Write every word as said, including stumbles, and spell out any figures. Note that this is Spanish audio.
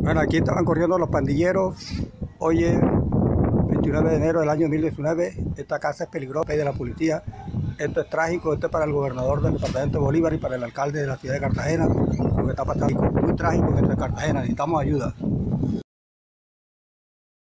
Bueno, aquí estaban corriendo los pandilleros. Hoy es veintinueve de enero del año dos mil diecinueve. Esta casa es peligrosa de la policía. Esto es trágico. Esto es para el gobernador del departamento de Bolívar y para el alcalde de la ciudad de Cartagena. Lo que está pasando muy trágico en Cartagena. Necesitamos ayuda.